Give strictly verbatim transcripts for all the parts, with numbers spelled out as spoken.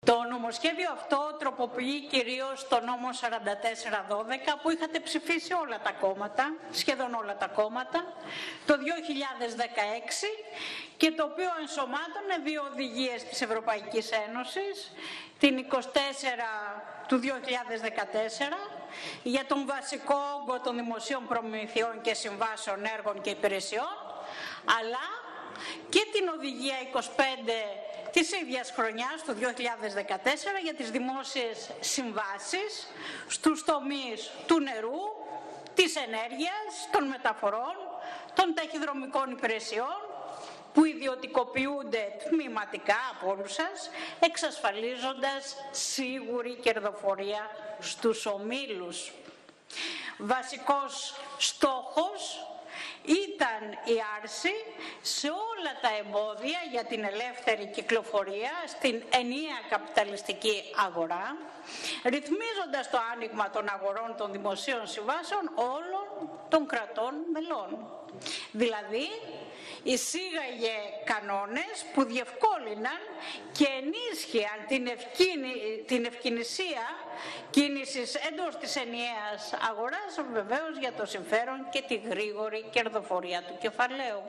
Το νομοσχέδιο αυτό τροποποιεί κυρίως το νόμο σαράντα τέσσερα δώδεκα που είχατε ψηφίσει όλα τα κόμματα, σχεδόν όλα τα κόμματα, το δύο χιλιάδες δεκαέξι και το οποίο ενσωμάτωνε δύο οδηγίες της Ευρωπαϊκής Ένωσης, την είκοσι τέσσερα του δύο χιλιάδες δεκατέσσερα για τον βασικό όγκο των δημοσίων προμηθειών και συμβάσεων έργων και υπηρεσιών, αλλά και την οδηγία είκοσι πέντε της ίδιας χρονιάς, του δύο χιλιάδες δεκατέσσερα, για τις δημόσιες συμβάσεις στους τομείς του νερού, της ενέργειας, των μεταφορών, των ταχυδρομικών υπηρεσιών, που ιδιωτικοποιούνται τμηματικά από όλους σας, εξασφαλίζοντας σίγουρη κερδοφορία στους ομίλους. Βασικός στόχος ήταν η άρση σε όλα τα εμπόδια για την ελεύθερη κυκλοφορία στην ενιαία καπιταλιστική αγορά, ρυθμίζοντας το άνοιγμα των αγορών των δημοσίων συμβάσεων όλων των κρατών μελών. Δηλαδή, εισήγαγε κανόνες που διευκόλυναν και ενίσχυαν την, ευκίνη, την ευκαινησία κίνησης εντός της ενιαίας αγοράς, βεβαίως για το συμφέρον και τη γρήγορη κερδοφορία του κεφαλαίου.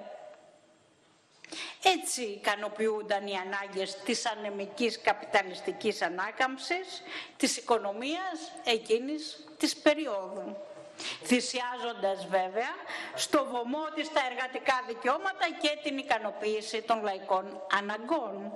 Έτσι ικανοποιούνταν οι ανάγκες της ανεμικής καπιταλιστικής ανάκαμψης της οικονομίας εκείνης της περίοδου, θυσιάζοντας βέβαια στο βωμό της τα εργατικά δικαιώματα και την ικανοποίηση των λαϊκών αναγκών.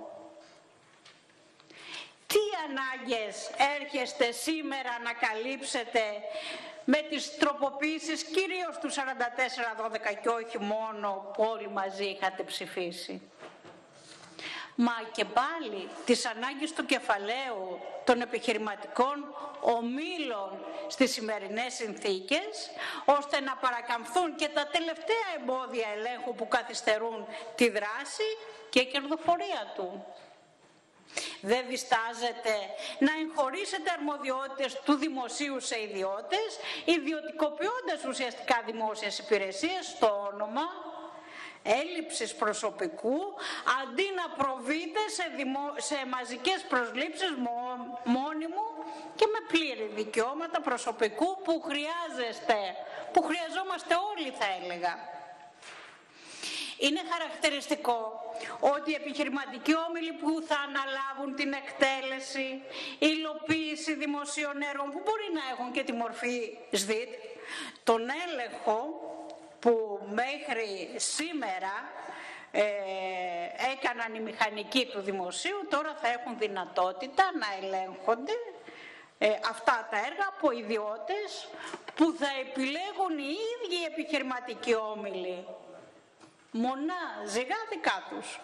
Τι ανάγκες έρχεστε σήμερα να καλύψετε με τις τροποποίησεις κυρίως του σαράντα τέσσερα δώδεκα και όχι μόνο που όλοι μαζί είχατε ψηφίσει? Μα και πάλι τις ανάγκες του κεφαλαίου των επιχειρηματικών ομίλων στις σημερινές συνθήκες, ώστε να παρακαμφθούν και τα τελευταία εμπόδια ελέγχου που καθυστερούν τη δράση και η κερδοφορία του. Δεν διστάζετε να εγχωρήσετε αρμοδιότητες του δημοσίου σε ιδιώτες, ιδιωτικοποιώντας ουσιαστικά δημόσιες υπηρεσίες στο όνομα έλλειψης προσωπικού, αντί να προβείτε σε, δημο... σε μαζικές προσλήψεις μο... μόνιμου και με πλήρη δικαιώματα προσωπικού που χρειάζεστε, που χρειαζόμαστε όλοι, θα έλεγα. Είναι χαρακτηριστικό ότι οι επιχειρηματικοί όμιλοι που θα αναλάβουν την εκτέλεση, υλοποίηση δημοσίων έργων που μπορεί να έχουν και τη μορφή ΣΔΙΤ, τον έλεγχο που μέχρι σήμερα ε, έκαναν οι μηχανικοί του δημοσίου, τώρα θα έχουν δυνατότητα να ελέγχονται ε, αυτά τα έργα από ιδιώτες που θα επιλέγουν οι ίδιοι οι επιχειρηματικοί όμιλοι. Μονά, ζυγά δικά τους.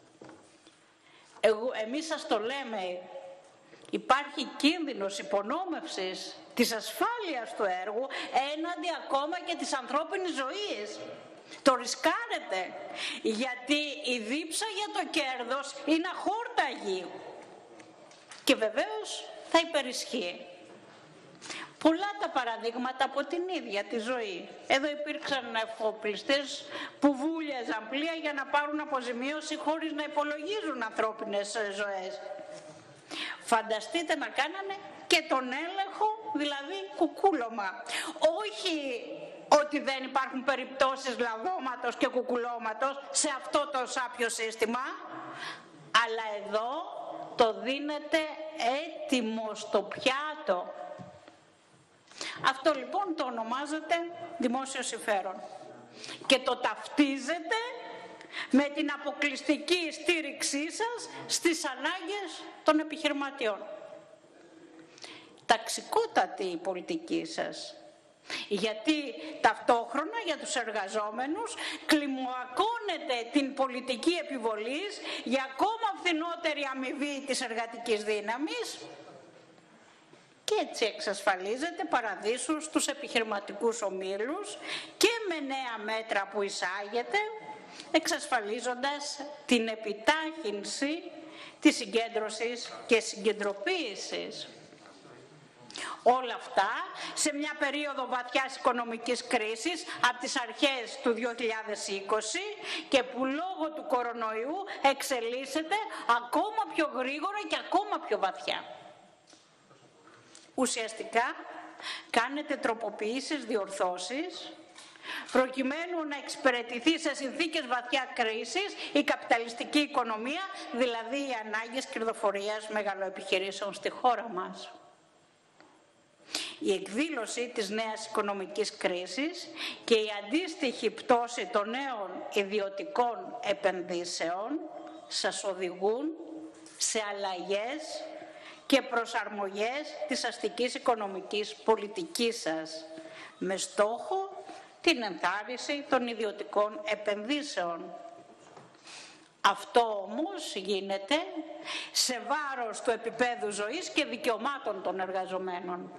Εγώ, εμείς σας το λέμε, υπάρχει κίνδυνος υπονόμευσης της ασφάλειας του έργου έναντι ακόμα και της ανθρώπινης ζωής. Το ρισκάρετε, γιατί η δίψα για το κέρδος είναι αχόρταγη και βεβαίως θα υπερισχύει. Πολλά τα παραδείγματα από την ίδια τη ζωή. Εδώ υπήρξαν εφοπλιστές που βούλιαζαν πλοία για να πάρουν αποζημίωση χωρίς να υπολογίζουν ανθρώπινες ζωές. Φανταστείτε να κάνανε και τον έλεγχο, δηλαδή κουκούλωμα. Όχι ότι δεν υπάρχουν περιπτώσεις λαδώματος και κουκουλώματος σε αυτό το σάπιο σύστημα, αλλά εδώ το δίνετε έτοιμο στο πιάτο. Αυτό λοιπόν το ονομάζεται δημόσιο συμφέρον και το ταυτίζετε με την αποκλειστική στήριξή σας στις ανάγκες των επιχειρηματιών. Ταξικότατη η πολιτική σας, γιατί ταυτόχρονα για τους εργαζόμενους κλιμακώνετε την πολιτική επιβολής για ακόμα φθηνότερη αμοιβή της εργατικής δύναμης και έτσι εξασφαλίζεται παραδείσους στους επιχειρηματικούς ομίλους και με νέα μέτρα που εισάγεται, εξασφαλίζοντας την επιτάχυνση της συγκέντρωσης και συγκεντρωποίησης. Όλα αυτά σε μια περίοδο βαθιάς οικονομικής κρίσης από τις αρχές του δύο χιλιάδες είκοσι και που λόγω του κορονοϊού εξελίσσεται ακόμα πιο γρήγορα και ακόμα πιο βαθιά. Ουσιαστικά κάνετε τροποποιήσεις, διορθώσεις, προκειμένου να εξυπηρετηθεί σε συνθήκες βαθιά κρίσης η καπιταλιστική οικονομία, δηλαδή οι ανάγκες κερδοφορίας μεγαλοεπιχειρήσεων στη χώρα μας. Η εκδήλωση της νέας οικονομικής κρίσης και η αντίστοιχη πτώση των νέων ιδιωτικών επενδύσεων σας οδηγούν σε αλλαγές και προσαρμογές της αστικής οικονομικής πολιτικής σας, με στόχο την ενθάρρυνση των ιδιωτικών επενδύσεων. Αυτό όμως γίνεται σε βάρος του επίπεδου ζωής και δικαιωμάτων των εργαζομένων.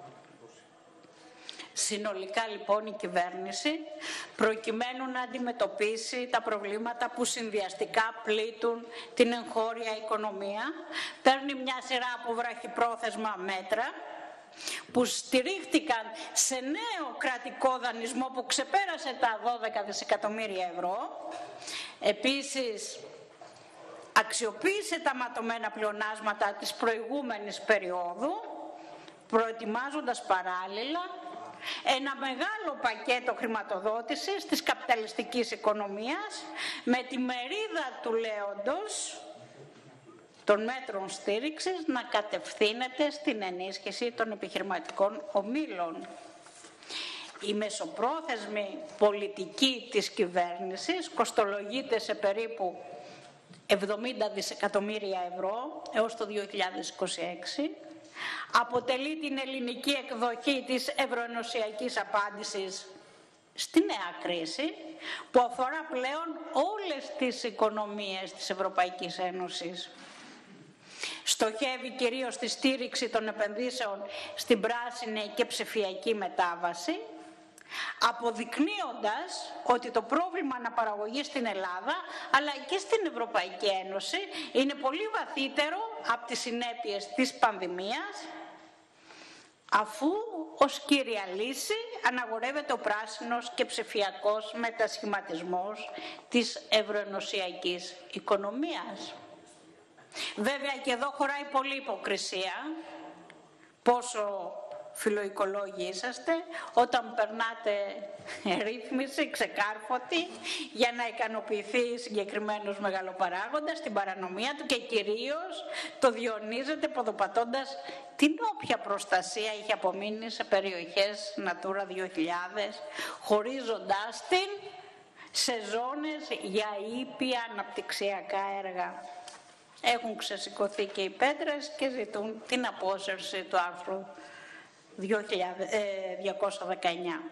Συνολικά λοιπόν η κυβέρνηση, προκειμένου να αντιμετωπίσει τα προβλήματα που συνδυαστικά πλήττουν την εγχώρια οικονομία, παίρνει μια σειρά από βραχυπρόθεσμα μέτρα που στηρίχτηκαν σε νέο κρατικό δανεισμό που ξεπέρασε τα δώδεκα δισεκατομμύρια ευρώ. Επίσης, αξιοποίησε τα ματωμένα πλεονάσματα της προηγούμενης περίοδου, προετοιμάζοντας παράλληλα ένα μεγάλο πακέτο χρηματοδότησης της καπιταλιστικής οικονομίας με τη μερίδα του λέοντος των μέτρων στήριξης να κατευθύνεται στην ενίσχυση των επιχειρηματικών ομίλων. Η μεσοπρόθεσμη πολιτική της κυβέρνησης κοστολογείται σε περίπου εβδομήντα δισεκατομμύρια ευρώ έως το δύο χιλιάδες είκοσι έξι. Αποτελεί την ελληνική εκδοχή της ευρωενωσιακής απάντησης στη νέα κρίση που αφορά πλέον όλες τις οικονομίες της Ευρωπαϊκής Ένωσης. Στοχεύει κυρίως στη στήριξη των επενδύσεων στην πράσινη και ψηφιακή μετάβαση, αποδεικνύοντας ότι το πρόβλημα αναπαραγωγής στην Ελλάδα αλλά και στην Ευρωπαϊκή Ένωση είναι πολύ βαθύτερο από τις συνέπειες της πανδημίας, αφού ως κύρια λύση αναγορεύεται ο πράσινος και ψηφιακός μετασχηματισμός της ευρωενωσιακής οικονομίας. Βέβαια και εδώ χωράει πολλή υποκρισία, πόσο φιλοοικολόγοι είσαστε, όταν περνάτε ρύθμιση ξεκάρφωτη για να ικανοποιηθεί συγκεκριμένος μεγαλοπαράγοντας την παρανομία του και κυρίως το διονύζετε ποδοπατώντας την όποια προστασία είχε απομείνει σε περιοχές Natura δύο χιλιάδες, χωρίζοντάς την σε ζώνες για ήπια αναπτυξιακά έργα. Έχουν ξεσηκωθεί και οι πέτρες και ζητούν την απόσυρση του άρθρου διακόσια δεκαεννιά.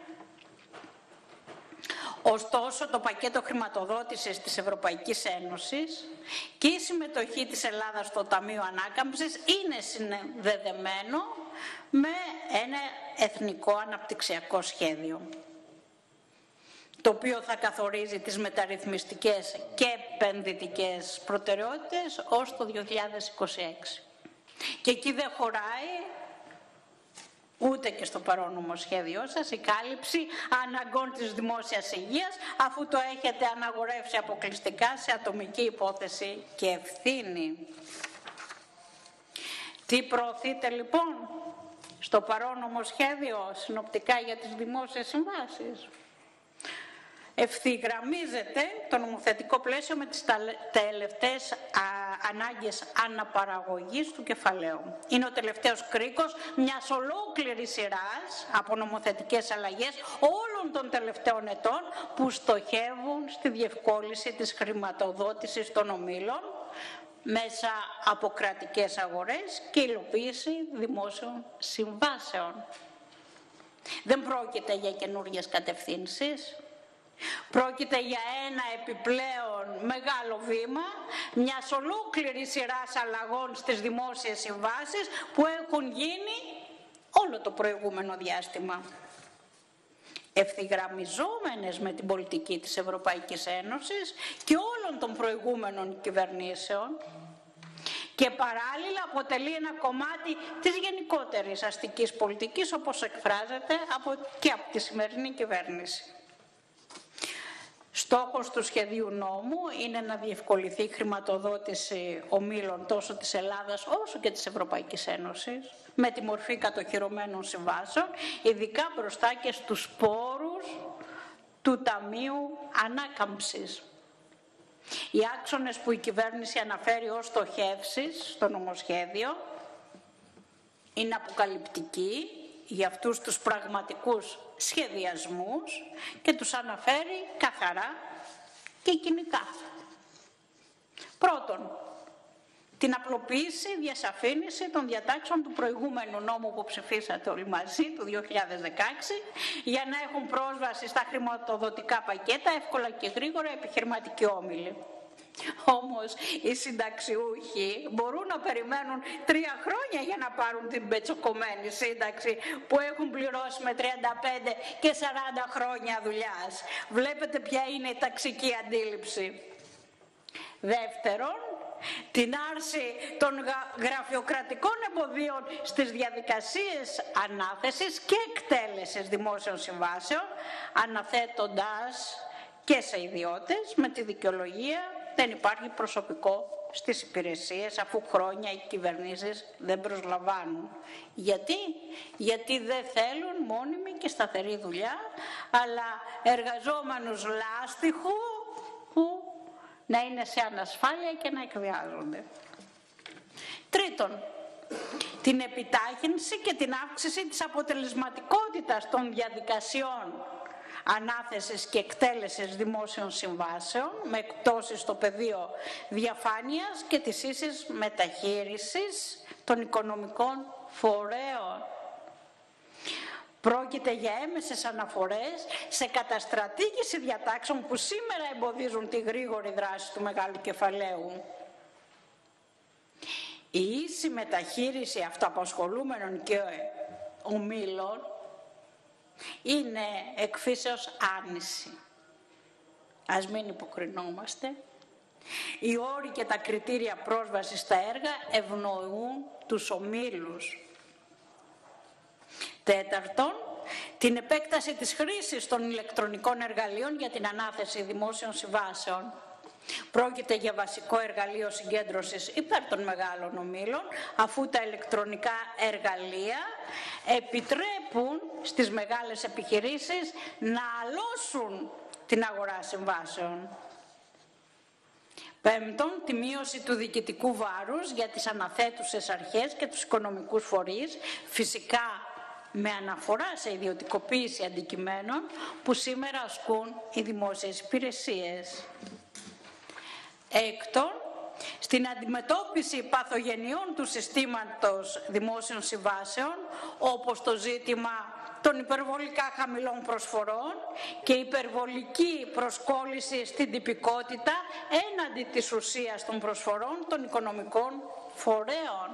Ωστόσο, το πακέτο χρηματοδότησης της Ευρωπαϊκής Ένωσης και η συμμετοχή της Ελλάδας στο Ταμείο Ανάκαμψης είναι συνδεδεμένο με ένα εθνικό αναπτυξιακό σχέδιο, το οποίο θα καθορίζει τις μεταρρυθμιστικές και επενδυτικές προτεραιότητες ως το δύο χιλιάδες είκοσι έξι. Και εκεί δεν χωράει ούτε και στο παρόν νομοσχέδιό σας η κάλυψη αναγκών της δημόσιας υγείας, αφού το έχετε αναγορεύσει αποκλειστικά σε ατομική υπόθεση και ευθύνη. Τι προωθείτε λοιπόν στο παρόν νομοσχέδιο συνοπτικά για τις δημόσιες συμβάσεις? Ευθυγραμμίζεται το νομοθετικό πλαίσιο με τις τελευταίες ανάγκες αναπαραγωγής του κεφαλαίου. Είναι ο τελευταίος κρίκος μιας ολόκληρης σειράς από νομοθετικές αλλαγές όλων των τελευταίων ετών που στοχεύουν στη διευκόλυνση της χρηματοδότησης των ομίλων μέσα από κρατικές αγορές και υλοποίηση δημόσιων συμβάσεων. Δεν πρόκειται για καινούργιες κατευθύνσεις. Πρόκειται για ένα επιπλέον μεγάλο βήμα μιας ολόκληρης σειράς αλλαγών στις δημόσιες συμβάσεις που έχουν γίνει όλο το προηγούμενο διάστημα. Ευθυγραμμιζόμενες με την πολιτική της Ευρωπαϊκής Ένωσης και όλων των προηγούμενων κυβερνήσεων και παράλληλα αποτελεί ένα κομμάτι της γενικότερης αστικής πολιτικής, όπως εκφράζεται από, και από τη σημερινή κυβέρνηση. Στόχος του σχεδίου νόμου είναι να διευκολυνθεί η χρηματοδότηση ομίλων τόσο της Ελλάδας όσο και της Ευρωπαϊκής Ένωσης με τη μορφή κατοχυρωμένων συμβάσεων, ειδικά μπροστά και στους πόρους του Ταμείου Ανάκαμψης. Οι άξονες που η κυβέρνηση αναφέρει ως στοχεύσεις στο νομοσχέδιο είναι αποκαλυπτικοί για αυτούς τους πραγματικούς σχεδιασμούς και τους αναφέρει καθαρά και κοινικά. Πρώτον, την απλοποίηση, διασαφήνιση των διατάξεων του προηγούμενου νόμου που ψηφίσατε όλοι μαζί του δύο χιλιάδες δεκαέξι για να έχουν πρόσβαση στα χρηματοδοτικά πακέτα εύκολα και γρήγορα επιχειρηματικοί όμιλοι. Όμως οι συνταξιούχοι μπορούν να περιμένουν τρία χρόνια για να πάρουν την πετσοκομμένη σύνταξη που έχουν πληρώσει με τριάντα πέντε και σαράντα χρόνια δουλειάς. Βλέπετε ποια είναι η ταξική αντίληψη. Δεύτερον, την άρση των γραφειοκρατικών εμποδίων στις διαδικασίες ανάθεσης και εκτέλεσης δημόσιων συμβάσεων, αναθέτοντας και σε ιδιώτες με τη δικαιολογία δεν υπάρχει προσωπικό στις υπηρεσίες αφού χρόνια οι κυβερνήσεις δεν προσλαμβάνουν. Γιατί? Γιατί δεν θέλουν μόνιμη και σταθερή δουλειά, αλλά εργαζόμενους λάστιχου που να είναι σε ανασφάλεια και να εκβιάζονται. Τρίτον, την επιτάχυνση και την αύξηση της αποτελεσματικότητας των διαδικασιών ανάθεσης και εκτέλεσης δημόσιων συμβάσεων με εκπτώσεις στο πεδίο διαφάνειας και της ίσης μεταχείρισης των οικονομικών φορέων. Πρόκειται για έμεσες αναφορές σε καταστρατήγηση διατάξεων που σήμερα εμποδίζουν τη γρήγορη δράση του μεγάλου κεφαλαίου. Η ίση μεταχείριση αυτοαπασχολούμενων και ομίλων είναι εκφύσεως άρνηση. Ας μην υποκρινόμαστε. Οι όροι και τα κριτήρια πρόσβασης στα έργα ευνοούν τους ομίλους. Τέταρτον, την επέκταση της χρήσης των ηλεκτρονικών εργαλείων για την ανάθεση δημόσιων συμβάσεων. Πρόκειται για βασικό εργαλείο συγκέντρωσης υπέρ των μεγάλων ομίλων, αφού τα ηλεκτρονικά εργαλεία επιτρέπουν στις μεγάλες επιχειρήσεις να αλώσουν την αγορά συμβάσεων. Πέμπτον, τη μείωση του διοικητικού βάρους για τις αναθέτουσες αρχές και τους οικονομικούς φορείς, φυσικά με αναφορά σε ιδιωτικοποίηση αντικειμένων που σήμερα ασκούν οι δημόσιες υπηρεσίες. Έκτον, στην αντιμετώπιση παθογενειών του συστήματος δημόσιων συμβάσεων, όπως το ζήτημα των υπερβολικά χαμηλών προσφορών και υπερβολική προσκόλληση στην τυπικότητα έναντι της ουσίας των προσφορών των οικονομικών φορέων.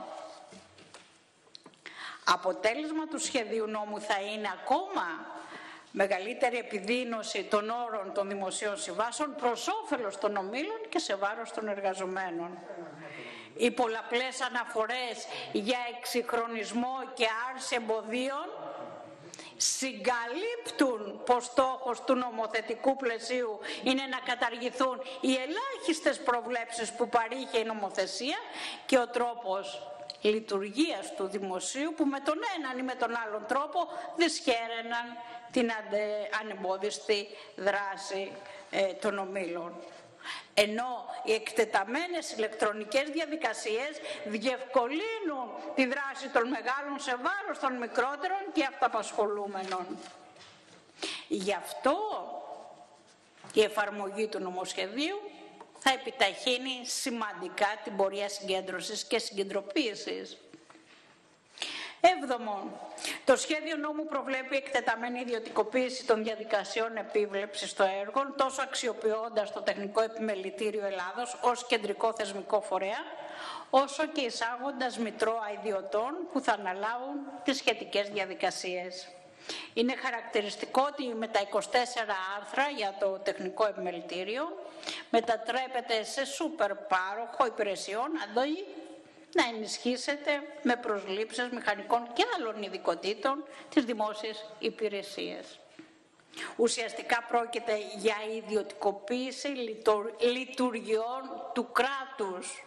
Αποτέλεσμα του σχεδίου νόμου θα είναι ακόμα μεγαλύτερη επιδείνωση των όρων των δημοσίων συμβάσεων προς όφελος των ομίλων και σε βάρος των εργαζομένων. Οι πολλαπλές αναφορές για εξυγχρονισμό και άρση εμποδίων συγκαλύπτουν πως στόχος του νομοθετικού πλαισίου είναι να καταργηθούν οι ελάχιστες προβλέψεις που παρήχε η νομοθεσία και ο τρόπος λειτουργίας του δημοσίου που με τον έναν ή με τον άλλον τρόπο δυσχέραιναν την ανεμπόδιστη δράση ε, των ομίλων. Ενώ οι εκτεταμένες ηλεκτρονικές διαδικασίες διευκολύνουν τη δράση των μεγάλων σε βάρος των μικρότερων και αυταπασχολούμενων. Γι' αυτό η εφαρμογή του νομοσχεδίου θα επιταχύνει σημαντικά την πορεία συγκέντρωσης και συγκεντροποίησης. Έβδομον, το σχέδιο νόμου προβλέπει εκτεταμένη ιδιωτικοποίηση των διαδικασιών επίβλεψης των έργων, τόσο αξιοποιώντας το Τεχνικό Επιμελητήριο Ελλάδος ως κεντρικό θεσμικό φορέα, όσο και εισάγοντας μητρώα ιδιωτών που θα αναλάβουν τις σχετικές διαδικασίες. Είναι χαρακτηριστικό ότι με τα είκοσι τέσσερα άρθρα για το Τεχνικό Επιμελητήριο μετατρέπεται σε σούπερ πάροχο υπηρεσιών αντί να ενισχύσετε με προσλήψεις μηχανικών και άλλων ειδικοτήτων τις δημόσιες υπηρεσίες. Ουσιαστικά πρόκειται για ιδιωτικοποίηση λειτουργιών του κράτους.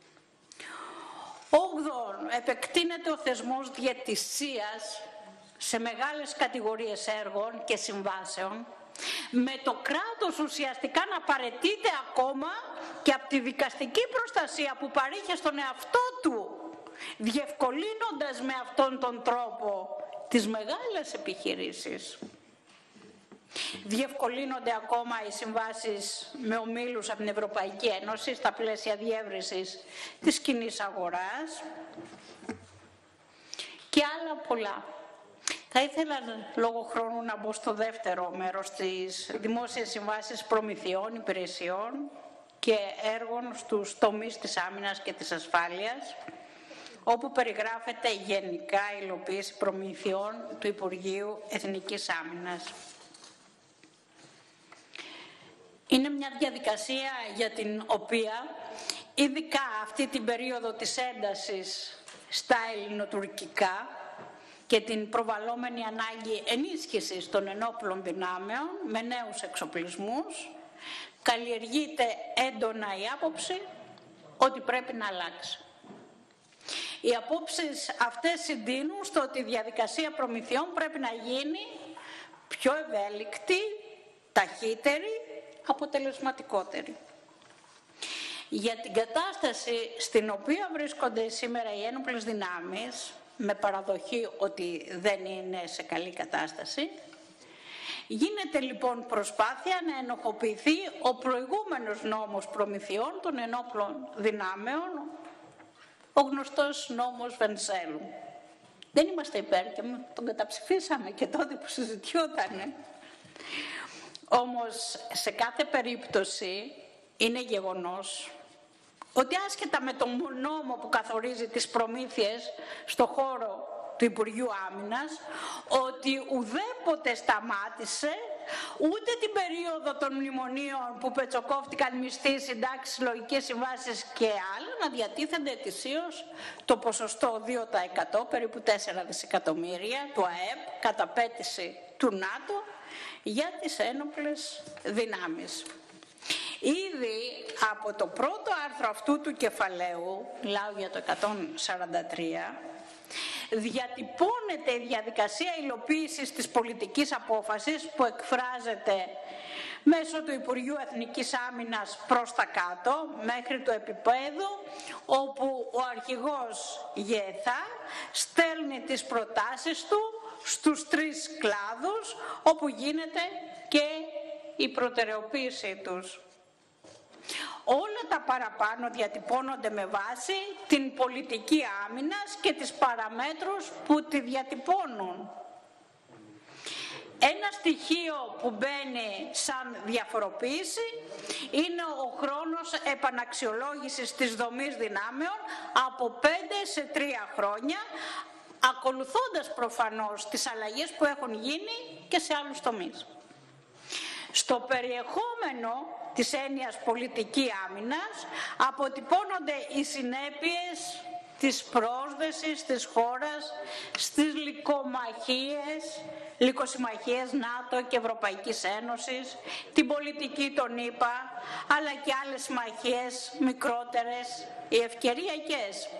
Όγδον, επεκτείνεται ο θεσμός διαιτησίας σε μεγάλες κατηγορίες έργων και συμβάσεων, με το κράτος ουσιαστικά να παραιτείται ακόμα και από τη δικαστική προστασία που παρήχε στον εαυτό του, διευκολύνοντας με αυτόν τον τρόπο τις μεγάλες επιχειρήσεις. Διευκολύνονται ακόμα οι συμβάσεις με ομίλους από την Ευρωπαϊκή Ένωση στα πλαίσια διεύρυνσης της κοινής αγοράς και άλλα πολλά. Θα ήθελα λόγω χρόνου να μπω στο δεύτερο μέρος της δημόσιας συμβάσεις προμηθειών, υπηρεσιών και έργων στους τομείς της άμυνας και της ασφάλειας, όπου περιγράφεται γενικά η υλοποίηση προμηθειών του Υπουργείου Εθνικής Άμυνας. Είναι μια διαδικασία για την οποία, ειδικά αυτή την περίοδο της έντασης στα ελληνοτουρκικά και την προβαλλόμενη ανάγκη ενίσχυσης των ενόπλων δυνάμεων με νέους εξοπλισμούς, καλλιεργείται έντονα η άποψη ότι πρέπει να αλλάξει. Οι απόψεις αυτές συντείνουν στο ότι η διαδικασία προμηθειών πρέπει να γίνει πιο ευέλικτη, ταχύτερη, αποτελεσματικότερη. Για την κατάσταση στην οποία βρίσκονται σήμερα οι ένοπλες δυνάμεις, με παραδοχή ότι δεν είναι σε καλή κατάσταση, γίνεται λοιπόν προσπάθεια να ενοχοποιηθεί ο προηγούμενος νόμος προμηθειών των ενόπλων δυνάμεων, ο γνωστός νόμος Βενιζέλου. Δεν είμαστε υπέρ και τον καταψηφίσαμε και τότε που συζητιότανε. Όμως σε κάθε περίπτωση είναι γεγονός ότι άσχετα με τον νόμο που καθορίζει τις προμήθειες στο χώρο του Υπουργείου Άμυνας, ότι ουδέποτε σταμάτησε ούτε την περίοδο των μνημονίων που πετσοκόφτηκαν μισθοί, συντάξεις, συλλογικές συμβάσεις και άλλα, να διατίθενται ετησίως το ποσοστό δύο τοις εκατό, περίπου τέσσερα δισεκατομμύρια του ΑΕΠ, κατά πέτηση του ΝΑΤΟ, για τις ένοπλες δυνάμεις. Ήδη από το πρώτο άρθρο αυτού του κεφαλαίου, μιλάω για το εκατόν σαράντα τρία, διατυπώνεται η διαδικασία υλοποίησης της πολιτικής απόφασης που εκφράζεται μέσω του Υπουργείου Εθνικής Άμυνας προς τα κάτω, μέχρι το επίπεδο όπου ο αρχηγός ΓΕΘΑ στέλνει τις προτάσεις του στους τρεις κλάδους, όπου γίνεται και η προτεραιοποίησή τους. Όλα τα παραπάνω διατυπώνονται με βάση την πολιτική άμυνας και τις παραμέτρους που τη διατυπώνουν. Ένα στοιχείο που μπαίνει σαν διαφοροποίηση είναι ο χρόνος επαναξιολόγησης της δομής δυνάμεων από πέντε σε τρία χρόνια, ακολουθώντας προφανώς τις αλλαγές που έχουν γίνει και σε άλλους τομείς. Στο περιεχόμενο της έννοιας πολιτική άμυνας αποτυπώνονται οι συνέπειες της πρόσδεσης της χώρας στις λυκομαχίες, λυκοσυμμαχίες ΝΑΤΟ και Ευρωπαϊκής Ένωσης, την πολιτική των ΗΠΑ, αλλά και άλλες συμμαχίες μικρότερες ή ευκαιριακές.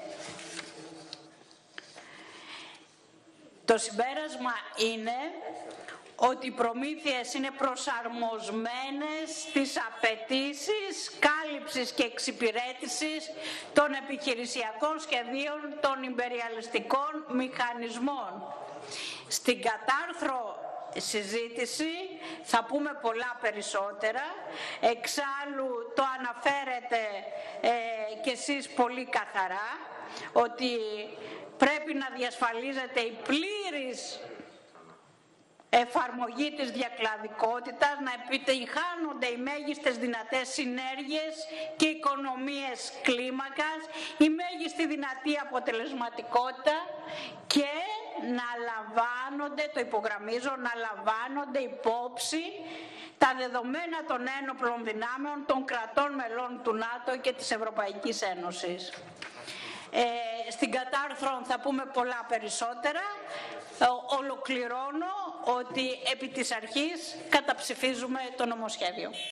Το συμπέρασμα είναι ότι οι προμήθειες είναι προσαρμοσμένες στις απαιτήσεις κάλυψης και εξυπηρέτησης των επιχειρησιακών σχεδίων των ιμπεριαλιστικών μηχανισμών. Στην κατάρθρο συζήτηση θα πούμε πολλά περισσότερα, εξάλλου το αναφέρετε ε, κι εσείς πολύ καθαρά, ότι πρέπει να διασφαλίζεται η πλήρης εφαρμογή της διακλαδικότητας, να επιτυγχάνονται οι μέγιστες δυνατές συνέργειες και οικονομίες κλίμακας, η μέγιστη δυνατή αποτελεσματικότητα και να λαμβάνονται, το υπογραμμίζω, να λαμβάνονται υπόψη τα δεδομένα των ένοπλων δυνάμεων των κρατών μελών του ΝΑΤΟ και της Ευρωπαϊκής Ένωσης. Ε, στην κατάρθρο θα πούμε πολλά περισσότερα. Ε, ολοκληρώνω ότι επί της αρχής καταψηφίζουμε το νομοσχέδιο.